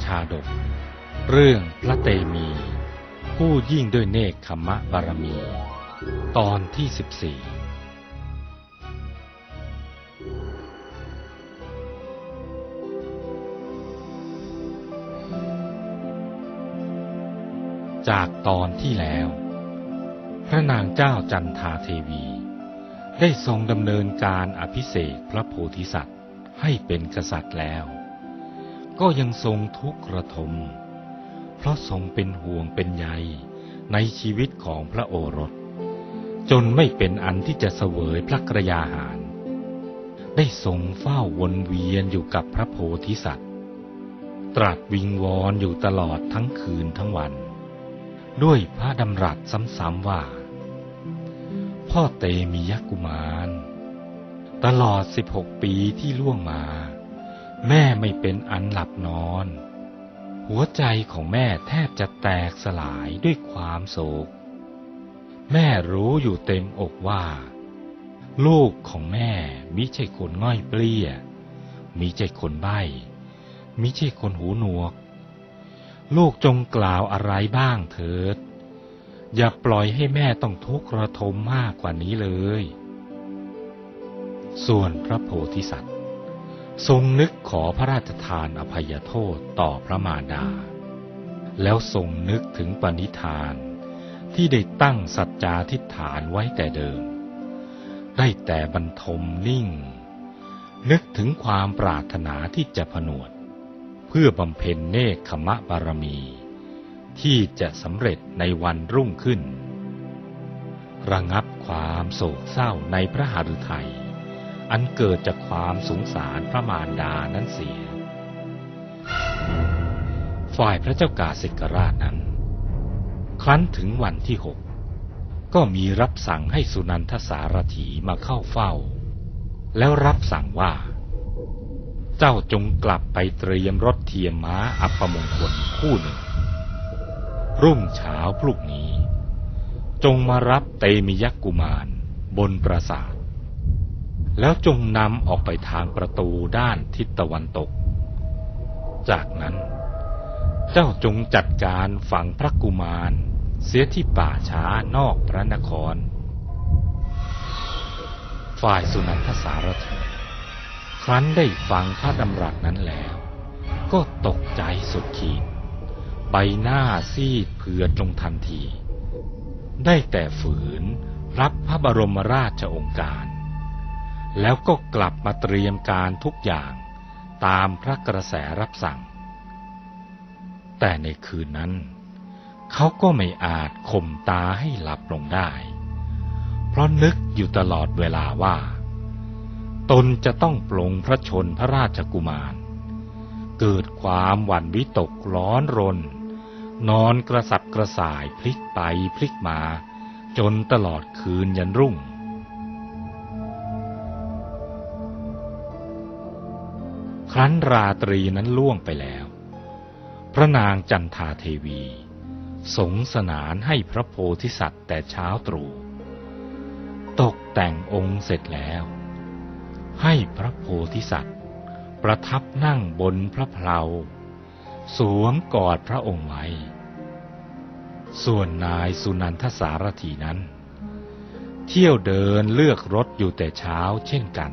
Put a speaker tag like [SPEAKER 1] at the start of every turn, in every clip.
[SPEAKER 1] ชาดกเรื่องพระเตมีผู้ยิ่งด้วยเนกขมะบารมีตอนที่14จากตอนที่แล้วพระนางเจ้าจันทาเทวีได้ทรงดำเนินการอภิเษกพระโพธิสัตว์ให้เป็นกษัตริย์แล้วก็ยังทรงทุกข์ระทมเพราะทรงเป็นห่วงเป็นใยในชีวิตของพระโอรสจนไม่เป็นอันที่จะเสวยพระกยาหารได้ทรงเฝ้าวนเวียนอยู่กับพระโพธิสัตว์ตรัสวิงวอนอยู่ตลอดทั้งคืนทั้งวันด้วยพระดำรัสซ้ำๆว่าพ่อเตมียกุมารตลอด16 ปีที่ล่วงมาแม่ไม่เป็นอันหลับนอนหัวใจของแม่แทบจะแตกสลายด้วยความโศกแม่รู้อยู่เต็มอกว่าลูกของแม่มิใช่คนง่อยเปลี้ยมิใช่คนใบ้มิใช่คนหูหนวกลูกจงกล่าวอะไรบ้างเถิดอย่าปล่อยให้แม่ต้องทุกข์ระทมมากกว่านี้เลยส่วนพระโพธิสัตว์ทรงนึกขอพระราชทานอภัยโทษต่อพระมารดาแล้วทรงนึกถึงปณิธานที่ได้ตั้งสัจจาธิษฐานไว้แต่เดิมได้แต่บรรทมนิ่งนึกถึงความปรารถนาที่จะผนวดเพื่อบำเพ็ญเนกขมะบารมีที่จะสำเร็จในวันรุ่งขึ้นระงับความโศกเศร้าในพระหฤทัยอันเกิดจากความสงสารพระมารดานั้นเสียฝ่ายพระเจ้ากาสิกราชนั้นครั้นถึงวันที่6ก็มีรับสั่งให้สุนันทสารถีมาเข้าเฝ้าแล้วรับสั่งว่าเจ้าจงกลับไปเตรียมรถเทียมม้าอัปมงคลคู่หนึ่งรุ่งเช้าพรุ่งนี้จงมารับเตมิยกุมารบนปราสาทแล้วจงนำออกไปทางประตูด้านทิศตะวันตกจากนั้นเจ้าจงจัดการฝังพระกุมารเสียที่ป่าช้านอกพระนครฝ่ายสุนันทสารถีครั้นได้ฟังพระดำรัสนั้นแล้วก็ตกใจสุดขีดใบหน้าซีดเผือดลงทันทีได้แต่ฝืนรับพระบรมราชโองการแล้วก็กลับมาเตรียมการทุกอย่างตามพระกระแสรับสั่งแต่ในคืนนั้นเขาก็ไม่อาจข่มตาให้หลับลงได้เพราะนึกอยู่ตลอดเวลาว่าตนจะต้องปลงพระชนพระราชกุมารเกิดความหวั่นวิตกร้อนรนนอนกระสับกระส่ายพลิกไปพลิกมาจนตลอดคืนยันรุ่งครั้นราตรีนั้นล่วงไปแล้วพระนางจันทาเทวีสงสนานให้พระโพธิสัตว์แต่เช้าตรู่ตกแต่งองค์เสร็จแล้วให้พระโพธิสัตว์ประทับนั่งบนพระเพลาสวมกอดพระองค์ไว้ส่วนนายสุนันทสารถีนั้นเที่ยวเดินเลือกรถอยู่แต่เช้าเช่นกัน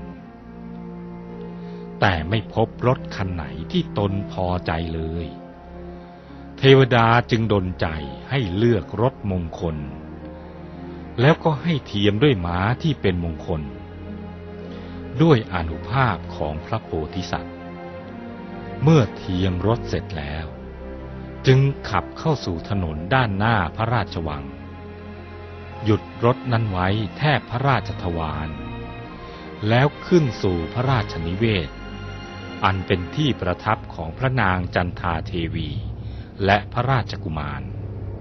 [SPEAKER 1] แต่ไม่พบรถคันไหนที่ตนพอใจเลยเทวดาจึงดลใจให้เลือกรถมงคลแล้วก็ให้เทียมด้วยม้าที่เป็นมงคลด้วยอานุภาพของพระโพธิสัตว์เมื่อเทียมรถเสร็จแล้วจึงขับเข้าสู่ถนนด้านหน้าพระราชวังหยุดรถนั้นไว้แทบพระราชทวารแล้วขึ้นสู่พระราชนิเวศอันเป็นที่ประทับของพระนางจันทาเทวีและพระราชกุมาร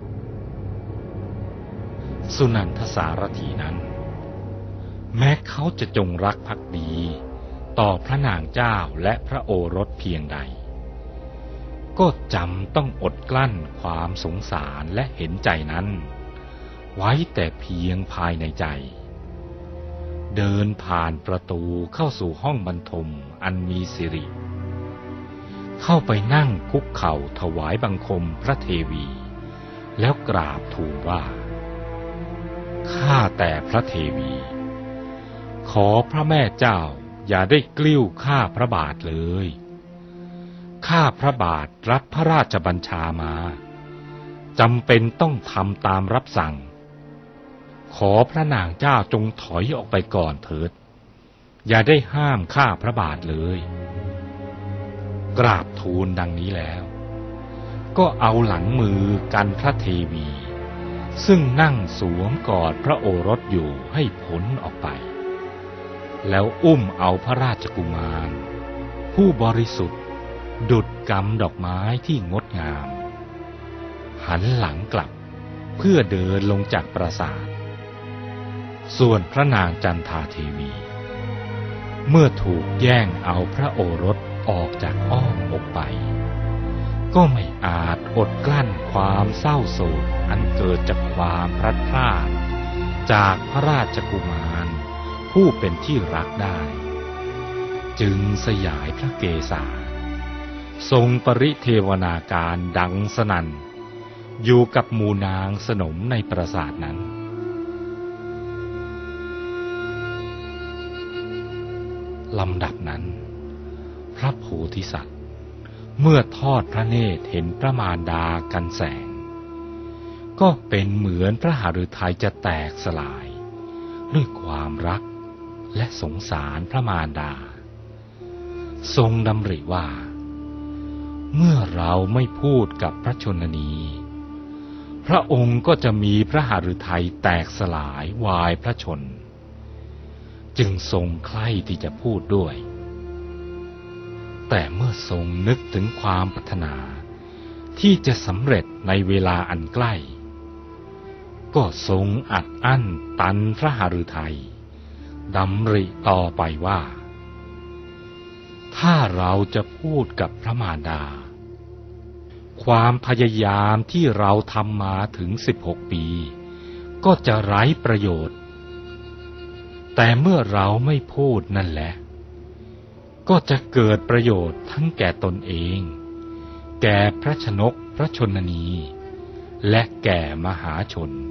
[SPEAKER 1] สุนันทสารถีนั้นแม้เขาจะจงรักภักดีต่อพระนางเจ้าและพระโอรสเพียงใดก็จำต้องอดกลั้นความสงสารและเห็นใจนั้นไว้แต่เพียงภายในใจเดินผ่านประตูเข้าสู่ห้องบรรทมอันมีสิริเข้าไปนั่งคุกเข่าถวายบังคมพระเทวีแล้วกราบทูลว่าข้าแต่พระเทวีขอพระแม่เจ้าอย่าได้กลิ้วข้าพระบาทเลยข้าพระบาทรับพระราชบัญชามาจำเป็นต้องทำตามรับสั่งขอพระนางเจ้าจงถอยออกไปก่อนเถิดอย่าได้ห้ามข้าพระบาทเลยกราบทูลดังนี้แล้วก็เอาหลังมือกันพระเทวีซึ่งนั่งสวมกอดพระโอรสอยู่ให้พ้นออกไปแล้วอุ้มเอาพระราชกุมารผู้บริสุทธิ์ดุจกำดอกไม้ที่งดงามหันหลังกลับเพื่อเดินลงจากปราสาทส่วนพระนางจันทาเทวีเมื่อถูกแย่งเอาพระโอรสออกจากอ้อมอกไปก็ไม่อาจอดกลั้นความเศร้าโศกอันเกิดจากความพลัดพรากจากพระราชกุมารผู้เป็นที่รักได้จึงสยายพระเกศาทรงปริเทวนาการดังสนั่นอยู่กับหมู่นางสนมในปราสาทนั้นลำดับนั้นพระโพธิสัตว์เมื่อทอดพระเนตรเห็นพระมารดากันแสงก็เป็นเหมือนพระหฤทัยจะแตกสลายด้วยความรักและสงสารพระมารดาทรงดำริว่าเมื่อเราไม่พูดกับพระชนนีพระองค์ก็จะมีพระหฤทัยแตกสลายวายพระชนจึงทรงใคร่ที่จะพูดด้วยแต่เมื่อทรงนึกถึงความปรารถนาที่จะสำเร็จในเวลาอันใกล้ก็ทรงอัดอั้นตันพระหฤทัยดำริต่อไปว่าถ้าเราจะพูดกับพระมารดาความพยายามที่เราทำมาถึง16 ปีก็จะไร้ประโยชน์แต่เมื่อเราไม่พูดนั่นแหละก็จะเกิดประโยชน์ทั้งแก่ตนเองแก่พระชนกพระชนนีและแก่มหาชน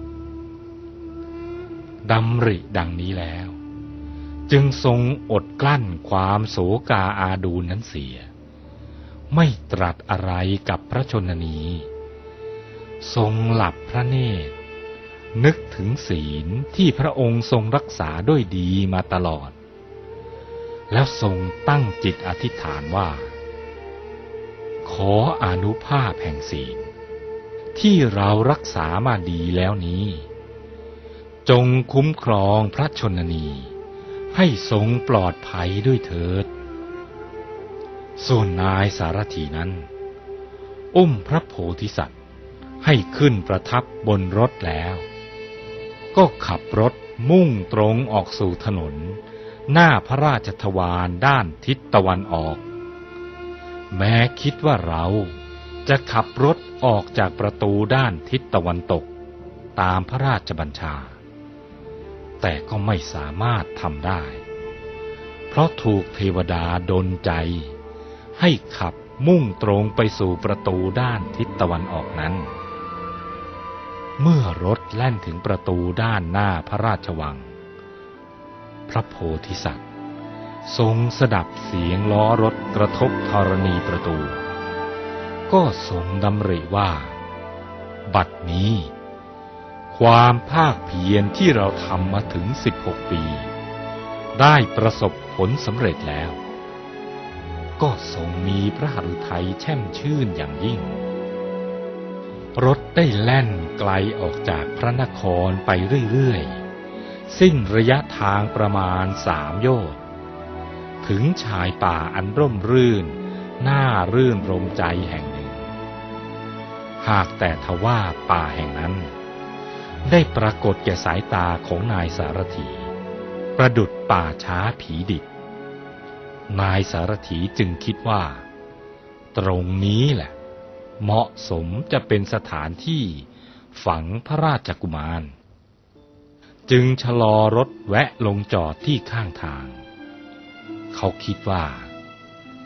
[SPEAKER 1] ดำริดังนี้แล้วจึงทรงอดกลั้นความโศกาอาดูลนั้นเสียไม่ตรัสอะไรกับพระชนนีทรงหลับพระเนตรนึกถึงศีลที่พระองค์ทรงรักษาด้วยดีมาตลอดแล้วทรงตั้งจิตอธิษฐานว่าขออานุภาพแห่งศีลที่เรารักษามาดีแล้วนี้จงคุ้มครองพระชนนีให้ทรงปลอดภัยด้วยเถิดส่วนนายสารถีนั้นอุ้มพระโพธิสัตว์ให้ขึ้นประทับบนรถแล้วก็ขับรถมุ่งตรงออกสู่ถนนหน้าพระราชทวารด้านทิศตะวันออกแม้คิดว่าเราจะขับรถออกจากประตูด้านทิศตะวันตกตามพระราชบัญชาแต่ก็ไม่สามารถทำได้เพราะถูกเทวดาดลใจให้ขับมุ่งตรงไปสู่ประตูด้านทิศตะวันออกนั้นเมื่อรถแล่นถึงประตูด้านหน้าพระราชวังพระโพธิสัตว์ทรงสดับเสียงล้อรถกระทบธรณีประตูก็ทรงดำริว่าบัดนี้ความภาคเพียรที่เราทำมาถึง16 ปีได้ประสบผลสำเร็จแล้วก็ทรงมีพระหฤทัยแช่มชื่นอย่างยิ่งรถได้แล่นไกลออกจากพระนครไปเรื่อยๆสิ้นระยะทางประมาณ3 โยชน์ถึงชายป่าอันร่มรื่นน่ารื่นรมใจแห่งหนึ่งหากแต่ทว่าป่าแห่งนั้นได้ปรากฏแก่สายตาของนายสารถีประดุจป่าช้าผีดิบนายสารถีจึงคิดว่าตรงนี้แหละเหมาะสมจะเป็นสถานที่ฝังพระราชกุมารจึงชะลอรถแวะลงจอดที่ข้างทางเขาคิดว่า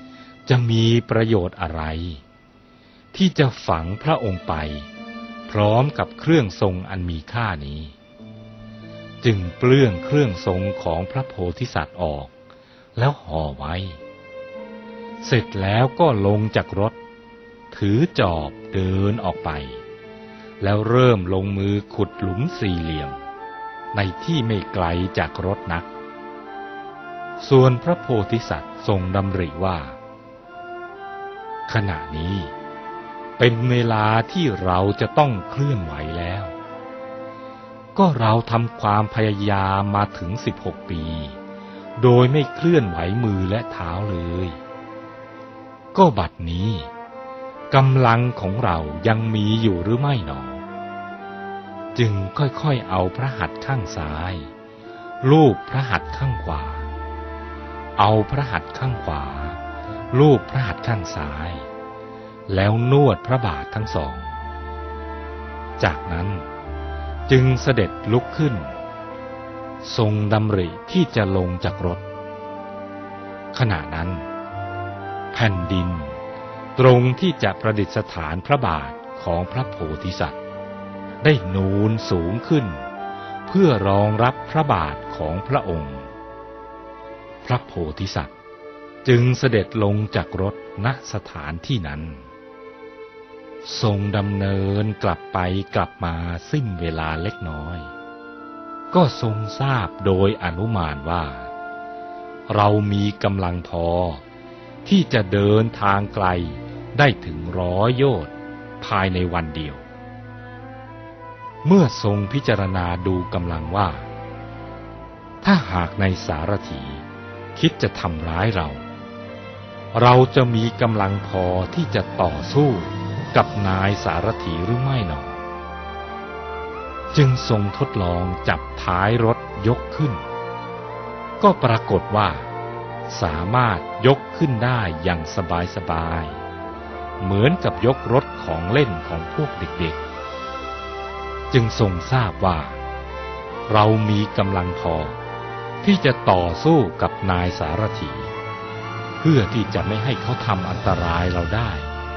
[SPEAKER 1] จะมีประโยชน์อะไรที่จะฝังพระองค์ไปพร้อมกับเครื่องทรงอันมีค่านี้จึงเปลื้องเครื่องทรงของพระโพธิสัตว์ออกแล้วห่อไว้เสร็จแล้วก็ลงจากรถถือจอบเดินออกไปแล้วเริ่มลงมือขุดหลุมสี่เหลี่ยมในที่ไม่ไกลจากรถนักส่วนพระโพธิสัตว์ทรงดำริว่าขณะนี้เป็นเวลาที่เราจะต้องเคลื่อนไหวแล้วก็เราทำความพยายามมาถึง16 ปีโดยไม่เคลื่อนไหวมือและเท้าเลยก็บัดนี้กำลังของเรายังมีอยู่หรือไม่หนอจึงค่อยๆเอาพระหัตถ์ข้างซ้ายลูบพระหัตถ์ข้างขวาเอาพระหัตถ์ข้างขวาลูบพระหัตถ์ข้างซ้ายแล้วนวดพระบาททั้งสองจากนั้นจึงเสด็จลุกขึ้นทรงดำริที่จะลงจากรถขณะนั้นแผ่นดินตรงที่จะประดิษฐานพระบาทของพระโพธิสัตว์ได้นูนสูงขึ้นเพื่อรองรับพระบาทของพระองค์พระโพธิสัตว์จึงเสด็จลงจากรถณสถานที่นั้นทรงดำเนินกลับไปกลับมาสิ้นเวลาเล็กน้อยก็ทรงทราบโดยอนุมานว่าเรามีกำลังพอที่จะเดินทางไกลได้ถึง100 โยชน์ภายในวันเดียวเมื่อทรงพิจารณาดูกำลังว่าถ้าหากในสารถีคิดจะทำร้ายเราจะมีกำลังพอที่จะต่อสู้กับนายสารถีหรือไม่หนอจึงทรงทดลองจับท้ายรถยกขึ้นก็ปรากฏว่าสามารถยกขึ้นได้อย่างสบายๆเหมือนกับยกรถของเล่นของพวกเด็กๆจึงทรงทราบว่าเรามีกำลังพอที่จะต่อสู้กับนายสารถีเพื่อที่จะไม่ให้เขาทำอันตรายเราได้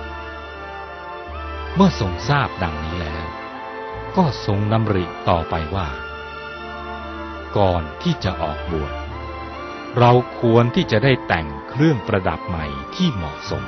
[SPEAKER 1] เมื่อทรงทราบดังนี้แล้วก็ทรงดำริต่อไปว่าก่อนที่จะออกบวชเราควรที่จะได้แต่งเครื่องประดับใหม่ที่เหมาะสม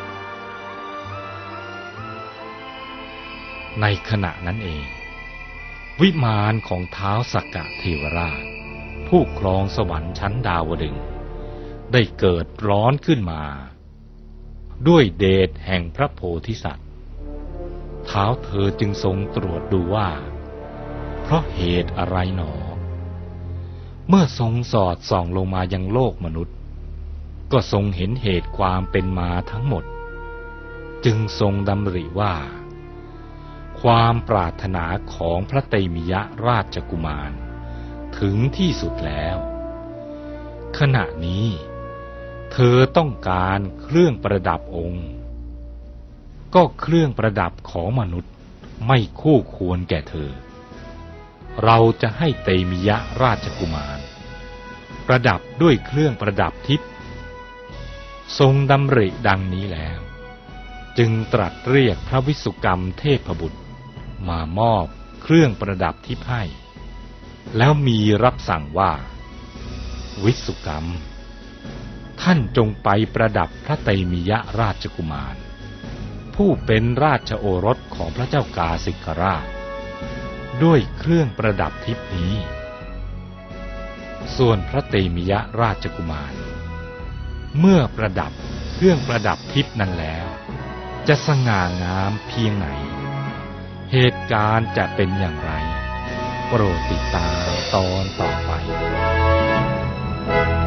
[SPEAKER 1] ในขณะนั้นเองวิมานของท้าวสักกะเทวราชผู้ครองสวรรค์ชั้นดาวดึงส์ได้เกิดร้อนขึ้นมาด้วยเดชแห่งพระโพธิสัตว์ท้าวเธอจึงทรงตรวจดูว่าเพราะเหตุอะไรหนอเมื่อทรงสอดส่องลงมายังโลกมนุษย์ก็ทรงเห็นเหตุความเป็นมาทั้งหมดจึงทรงดำริว่าความปรารถนาของพระเตมิยราชกุมารถึงที่สุดแล้วขณะนี้เธอต้องการเครื่องประดับองค์ก็เครื่องประดับของมนุษย์ไม่คู่ควรแก่เธอเราจะให้เตมิยราชกุมารประดับด้วยเครื่องประดับทิพย์ทรงดำริดังนี้แล้วจึงตรัสเรียกพระวิสุกรรมเทพบุตรมามอบเครื่องประดับทิพย์ให้แล้วมีรับสั่งว่าวิสุกรรมท่านจงไปประดับพระเตมิยราชกุมารผู้เป็นราชโอรสของพระเจ้ากาสิกราชด้วยเครื่องประดับทิพย์นี้ส่วนพระเตมิยราชกุมารเมื่อประดับเครื่องประดับทิพย์นั้นแล้วจะสง่างามเพียงไหนเหตุการณ์จะเป็นอย่างไรโปรดติดตามตอนต่อไป